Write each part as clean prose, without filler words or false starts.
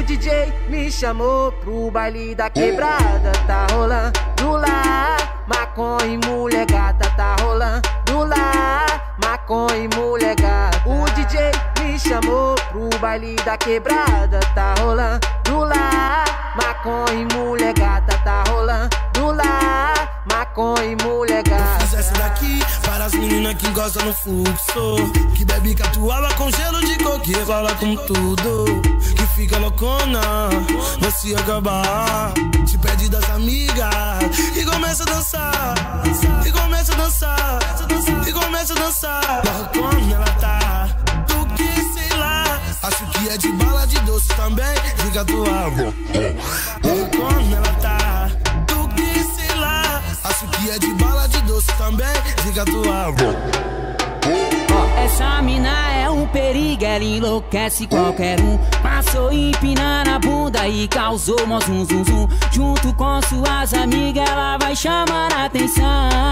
DJ me chamou pro baile da quebrada. Tá rolando lá, maconha e mulher gata. Tá rolando lá, maconha e mulher gata. O DJ me chamou pro baile da quebrada. Tá rolando lá, maconha e mulher gata. Tá rolando lá, maconha e mulher gata. Eu fiz essa daqui para as meninas que gostam no fluxo, que bebe catuaba com gelo de coque, rola com tudo, que fica loucona, vai se acabar. Te pede das amigas e começa a dançar, e começa a dançar, e começa a dançar. Loucona ela tá, tu que sei lá, acho que é de bala de doce também, de catuaba. Loucona ela tá, tu que sei lá, acho que é de bala de doce também, de catuaba. Essa mina é um perigo, ela enlouquece qualquer um. Passou empinando a bunda e causou mó zum zum zum. Junto com suas amigas ela vai chamar a atenção.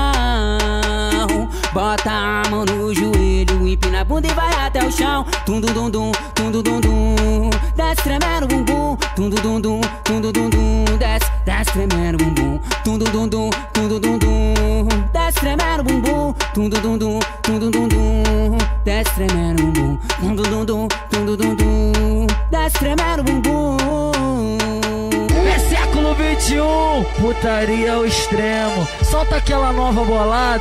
Bota a mão no joelho, empina a bunda e vai até o chão. Tum dum dum dum, tum dum dum dum. Desce tremendo o bumbum, tum dum dum dum, tum dum dum dum. Desce tremendo o bumbum, tum dum dum dum, tum dum dum dum. Desce tremendo o bumbum, tum dum dum dum, tum dum dum dum. Desce tremendo o bumbum, tum dum dum dum, tum dum dum dum. Desce tremendo o bumbum. É século XXI, putaria ao extremo. Solta aquela nova bolada.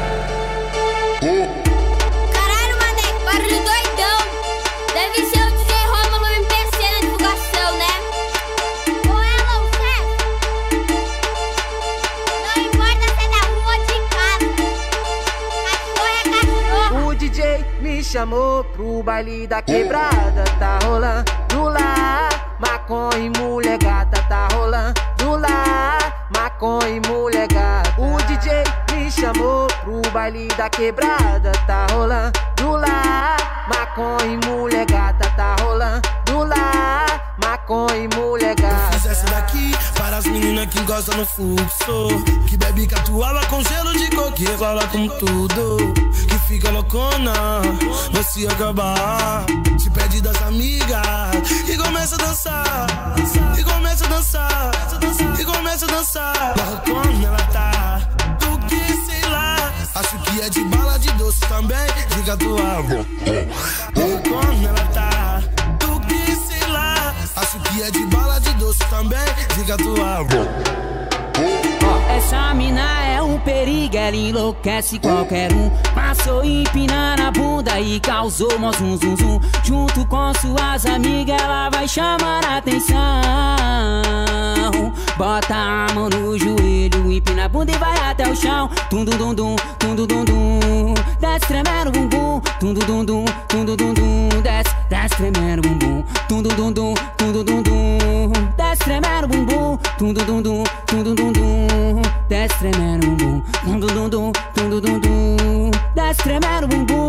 Caralho, mané, barulho doidão. Deve ser o DJ Rômulo MPC na divulgação, né? Ou ela ou chefe? Não importa se é da rua ou de casa, cachorro é cachorro. O DJ me chamou pro baile da quebrada. Tá rolando lá, maconha e mulher gata. Tá rolando lá, maconha e mulher gata. O DJ me chamou pro baile da quebrada. Tá rolando lá, maconha e mulher gata. Tá rolando lá, maconha e mulher gata. Eu fiz essa daqui para as meninas que gostam no fluxo, que bebe catuaba com gelo de coque, rola com tudo, que fica loucona, vai se acabar. Te pede das amigas e começa a dançar, e começa a dançar, e começa a dançar. Loucona ela tá, tu que sei lá, acho que é de bala de doce também, de catuaba. Loucona ela tá, tu que sei lá, acho que é de bala de doce também, de catuaba. Essa mina é um perigo, ela enlouquece qualquer um. Passou empinando a bunda e causou mó zum zum zum. Junto com suas amigas ela vai chamar a atenção. Bota a mão no joelho, empina a bunda e vai até o chão. Tum dum dum dum, tum dum dum dum. Desce tremendo o bumbum, tum dum dum dum, tum dum dum dum. Desce tremendo o bumbum, tum dum dum dum, tum dum dum dum. Desce tremendo o bumbum, tum dum dum dum, tum dum dum dum. Desce tremendo o bumbum, tum dum dum dum, tum dum dum dum. Desce tremendo o bumbum.